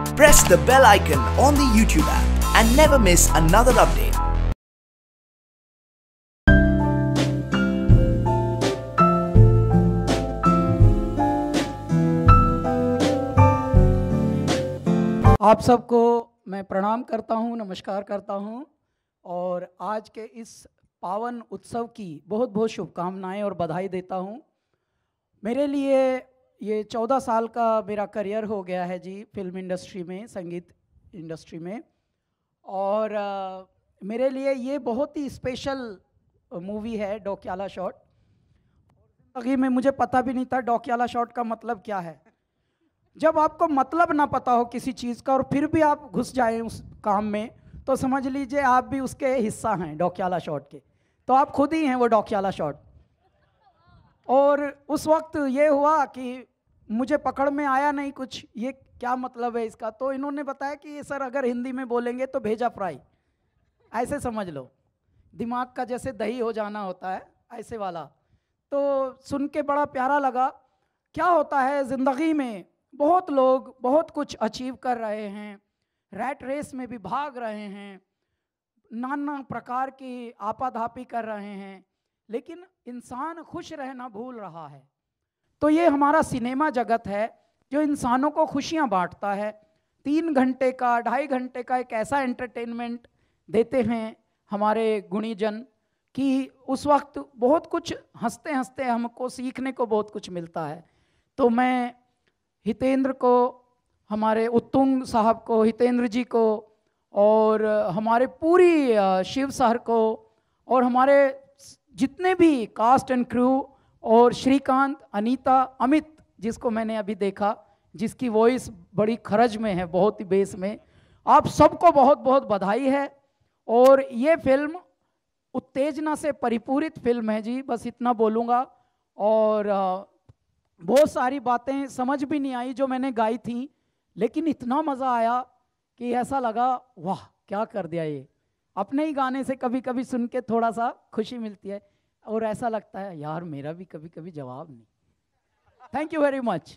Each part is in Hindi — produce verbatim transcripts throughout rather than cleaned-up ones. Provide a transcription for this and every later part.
Press the bell icon on the YouTube app and never miss another update. आप सबको मैं प्रणाम करता हूं, नमस्कार करता हूं और आज के इस पावन उत्सव की बहुत बहुत शुभकामनाएं और बधाई देता हूं। मेरे लिए ये चौदह साल का मेरा करियर हो गया है जी फिल्म इंडस्ट्री में, संगीत इंडस्ट्री में, और आ, मेरे लिए ये बहुत ही स्पेशल मूवी है डोक्याला शॉट। अभी में मुझे पता भी नहीं था डोक्याला शॉट का मतलब क्या है। जब आपको मतलब ना पता हो किसी चीज़ का और फिर भी आप घुस जाएं उस काम में, तो समझ लीजिए आप भी उसके हिस्सा हैं डोक्याला शॉट के। तो आप खुद ही हैं वो डोक्याला शॉट। और उस वक्त ये हुआ कि मुझे पकड़ में आया नहीं कुछ, ये क्या मतलब है इसका। तो इन्होंने बताया कि ये सर अगर हिंदी में बोलेंगे तो भेजा फ्राई, ऐसे समझ लो, दिमाग का जैसे दही हो जाना होता है ऐसे वाला। तो सुन के बड़ा प्यारा लगा। क्या होता है ज़िंदगी में, बहुत लोग बहुत कुछ अचीव कर रहे हैं, रैट रेस में भी भाग रहे हैं, नाना प्रकार की आपाधापी कर रहे हैं, लेकिन इंसान खुश रहना भूल रहा है। तो ये हमारा सिनेमा जगत है जो इंसानों को खुशियां बांटता है। तीन घंटे का, ढाई घंटे का एक ऐसा एंटरटेनमेंट देते हैं हमारे गुणीजन कि उस वक्त बहुत कुछ हंसते हंसते हमको सीखने को बहुत कुछ मिलता है। तो मैं हितेंद्र को, हमारे उत्तुंग साहब को, हितेंद्र जी को, और हमारे पूरी शिव सर को, और हमारे जितने भी कास्ट एंड क्रू, और श्रीकांत, अनीता, अमित जिसको मैंने अभी देखा, जिसकी वॉइस बड़ी खरज में है, बहुत ही बेस में, आप सबको बहुत बहुत बधाई है। और ये फिल्म उत्तेजना से परिपूरित फिल्म है जी, बस इतना बोलूँगा। और बहुत सारी बातें समझ भी नहीं आई जो मैंने गाई थी, लेकिन इतना मज़ा आया कि ऐसा लगा वाह क्या कर दिया ये। अपने ही गाने से कभी कभी सुन के थोड़ा सा खुशी मिलती है और ऐसा लगता है यार मेरा भी कभी कभी जवाब नहीं। Thank you very much.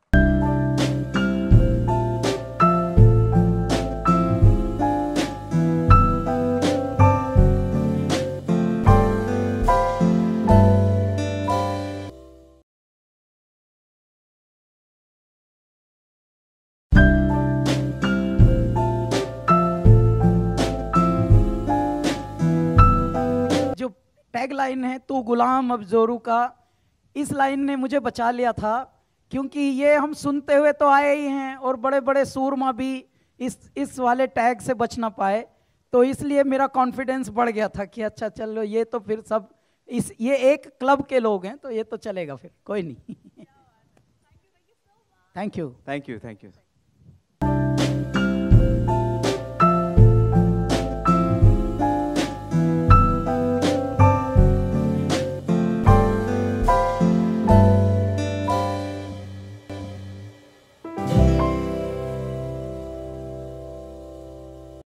Tag line है तू गुलाम अब जोरू का, इस लाइन ने मुझे बचा लिया था, क्योंकि ये हम सुनते हुए तो आए ही हैं और बड़े बड़े सूरमा भी इस इस वाले टैग से बच ना पाए। तो इसलिए मेरा कॉन्फिडेंस बढ़ गया था कि अच्छा चलो ये तो फिर सब इस ये एक क्लब के लोग हैं तो ये तो चलेगा, फिर कोई नहीं। Thank you thank you thank you.